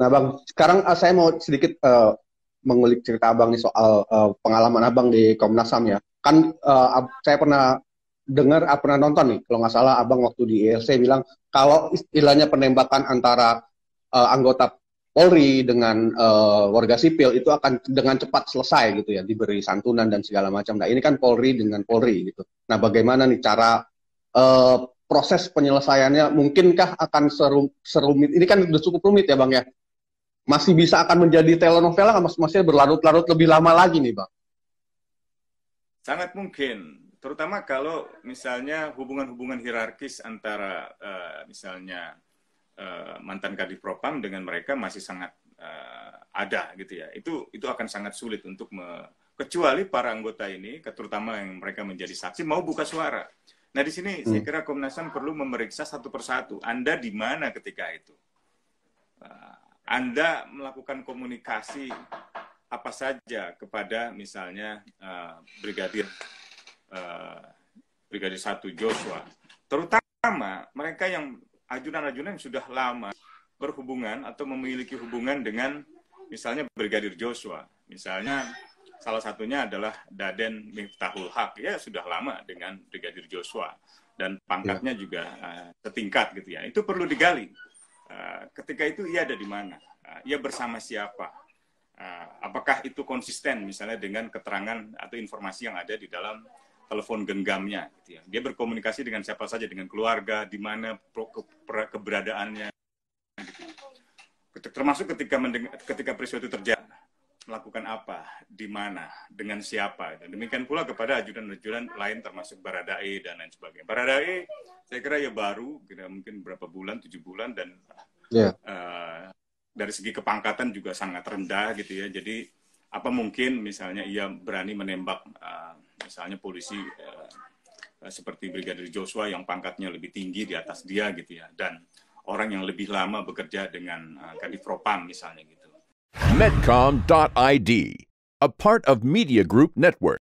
Nah, Bang, sekarang saya mau sedikit mengulik cerita Abang nih soal pengalaman Abang di Komnas HAM ya. Kan saya pernah dengar, pernah nonton nih, kalau nggak salah Abang waktu di ILC bilang kalau istilahnya penembakan antara anggota Polri dengan warga sipil itu akan dengan cepat selesai gitu ya, diberi santunan dan segala macam. Nah, ini kan Polri dengan Polri gitu. Nah, bagaimana nih cara eh, proses penyelesaiannya? Mungkinkah akan serumit? Ini kan udah cukup rumit ya, Bang ya. Masih bisa akan menjadi telenovela nggak, maksudnya berlarut-larut lebih lama lagi nih, Bang? Sangat mungkin, terutama kalau misalnya hubungan-hubungan hierarkis antara misalnya mantan Kadif Propam dengan mereka masih sangat ada gitu ya. Itu akan sangat sulit untuk kecuali para anggota ini, terutama yang mereka menjadi saksi mau buka suara. Nah di sini saya kira Komnas HAM perlu memeriksa satu persatu. Anda di mana ketika itu? Anda melakukan komunikasi apa saja kepada misalnya Brigadir 1 Joshua, terutama mereka yang ajudan-ajudan yang sudah lama berhubungan atau memiliki hubungan dengan misalnya Brigadir Joshua. Misalnya salah satunya adalah Daden Miftahul Haq, ya sudah lama dengan Brigadir Joshua dan pangkatnya juga setingkat gitu ya. Itu perlu digali. Ketika itu ia ada di mana? Ia bersama siapa? Apakah itu konsisten misalnya dengan keterangan atau informasi yang ada di dalam telepon genggamnya gitu ya. Dia berkomunikasi dengan siapa saja, dengan keluarga, di mana keberadaannya gitu. Termasuk ketika peristiwa itu terjadi, melakukan apa, di mana, dengan siapa. Dan demikian pula kepada ajudan-ajudan lain termasuk Baradae dan lain sebagainya. Baradae saya kira ya baru, mungkin berapa bulan, 7 bulan, dan dari segi kepangkatan juga sangat rendah gitu ya. Jadi apa mungkin misalnya ia berani menembak misalnya polisi seperti Brigadir Joshua yang pangkatnya lebih tinggi di atas dia gitu ya, dan orang yang lebih lama bekerja dengan Kadif Propam misalnya gitu. Medcom.id, a part of Media Group Network.